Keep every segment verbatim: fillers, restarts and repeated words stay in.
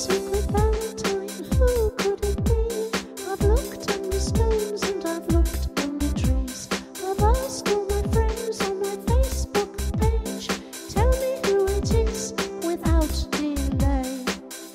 secret Valentine, who could it be? I've looked under stones and I've looked under trees. I've asked all my friends on my Facebook page. Tell me who it is without delay.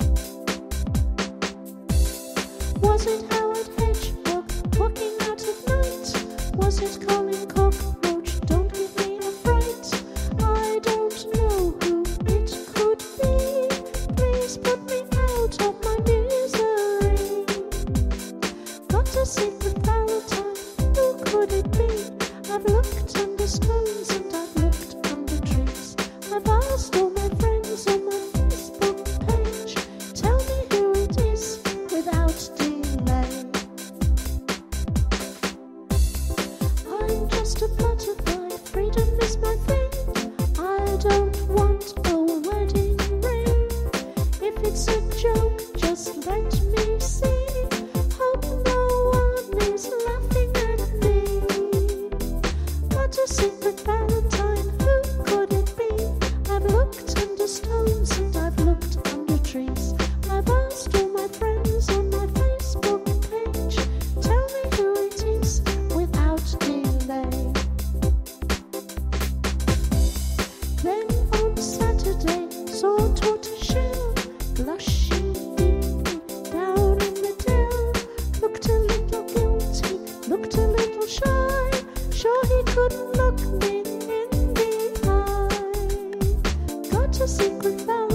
Was it Howard Hedgehog walking out at night? Was it Colin Cockroach? Don't give me a fright. I don't know who it could be. Please put me out of my misery. Got a secret Valentine, who could it be? I've looked under stones and I've looked under trees. I've asked all my friends on my Facebook page. Tell me who it is without delay. I'm just a butterfly, freedom is my thing. I don't want a wedding ring. If it's a joke, just let me see. Hope no one is laughing at me. Got a secret Valentine, who could it be? I've looked under stones and I've looked under trees. I've asked all my friends on my Facebook page. Tell me who it is without delay. Then on Saturday, saw a tortoiseshell blushing deeply down in the dell. Looked a little guilty, looked a little shy. Sure he couldn't look me in the eye. Got a secret Valentine.